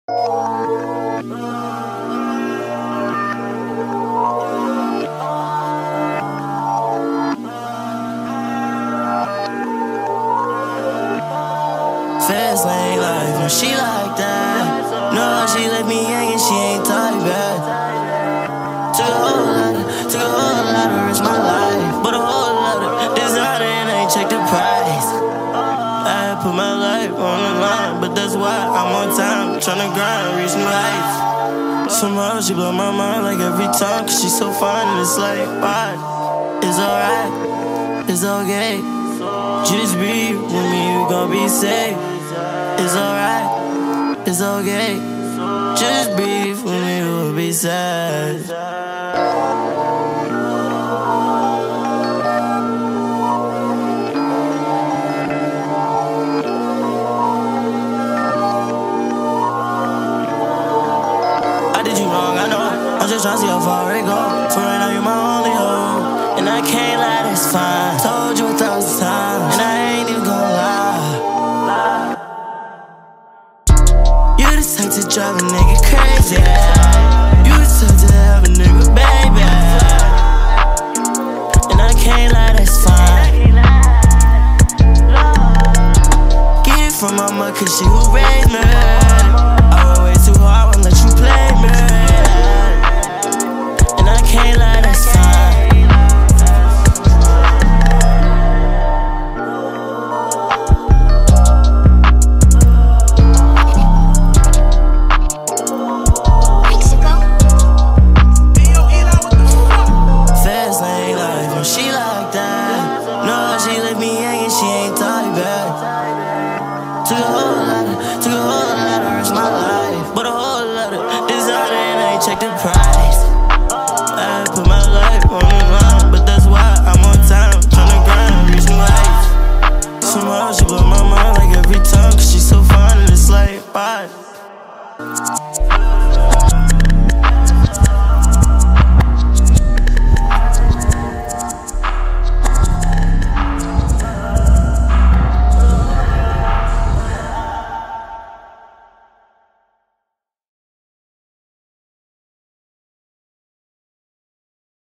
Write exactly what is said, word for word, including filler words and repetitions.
Fast lane life, when she like that. No, she left me hanging, she ain't talk back. Took a whole lot of, took a whole lot of risk my life, but a whole lot of designer and I ain't check the price. I put my life on the line, but that's why I'm on time, tryna grind, reach new heights. Somehow she blow my mind like every time, cause she's so fine and it's like, why? It's alright, it's okay. Just be with me, you gon' be safe. It's alright, it's okay. Just be with me, you'll be sad. I did you wrong, I know. I'm just tryna see how far it go. For right now, you're my only hope, and I can't lie, that's fine. Told you a thousand times, and I ain't even gon' lie. You the type to drive a nigga crazy. You the type to have a nigga baby, and I can't lie, that's fine. Get it from my mother, cause she who raised me.